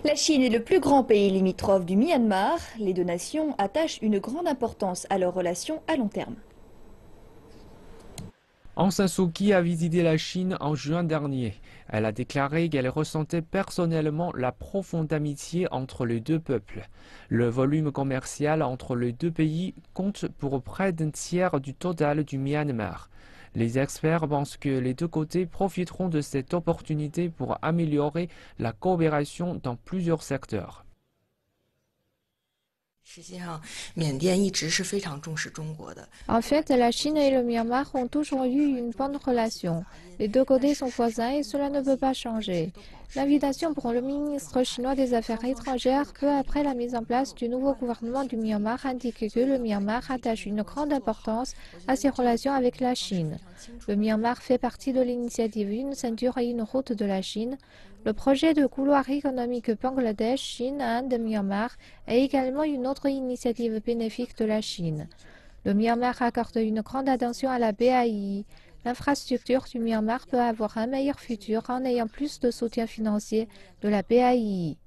La Chine est le plus grand pays limitrophe du Myanmar. Les deux nations attachent une grande importance à leurs relations à long terme. Aung San Suu Kyi a visité la Chine en juin dernier. Elle a déclaré qu'elle ressentait personnellement la profonde amitié entre les deux peuples. Le volume commercial entre les deux pays compte pour près d'un tiers du total du Myanmar. Les experts pensent que les deux côtés profiteront de cette opportunité pour améliorer la coopération dans plusieurs secteurs. En fait, la Chine et le Myanmar ont toujours eu une bonne relation. Les deux côtés sont voisins et cela ne peut pas changer. L'invitation pour le ministre chinois des Affaires étrangères, peu après la mise en place du nouveau gouvernement du Myanmar, indique que le Myanmar attache une grande importance à ses relations avec la Chine. Le Myanmar fait partie de l'initiative Une ceinture et une route de la Chine. Le projet de couloir économique Bangladesh, Chine, Inde, Myanmar est également une autre initiative bénéfique de la Chine. Le Myanmar accorde une grande attention à la BAI. L'infrastructure du Myanmar peut avoir un meilleur futur en ayant plus de soutien financier de la BAI.